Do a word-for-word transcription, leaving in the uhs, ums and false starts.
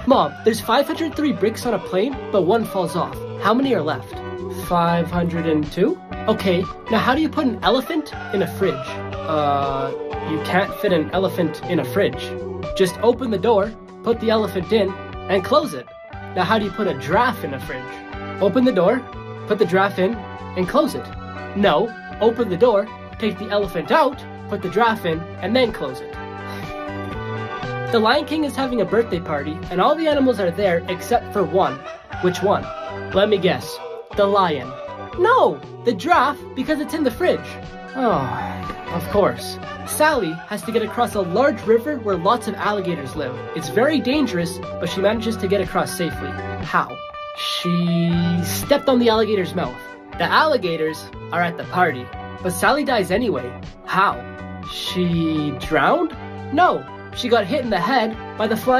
Mom, there's five hundred three bricks on a plane, but one falls off. How many are left? five hundred two? Okay, now how do you put an elephant in a fridge? Uh, you can't fit an elephant in a fridge. Just open the door, put the elephant in, and close it. Now how do you put a giraffe in a fridge? Open the door, put the giraffe in, and close it. No, open the door, take the elephant out, put the giraffe in, and then close it. The Lion King is having a birthday party, and all the animals are there except for one. Which one? Let me guess. The lion. No! The giraffe, because it's in the fridge. Oh, of course. Sally has to get across a large river where lots of alligators live. It's very dangerous, but she manages to get across safely. How? She stepped on the alligator's mouth. The alligators are at the party, but Sally dies anyway. How? She drowned? No, she got hit in the head by the flying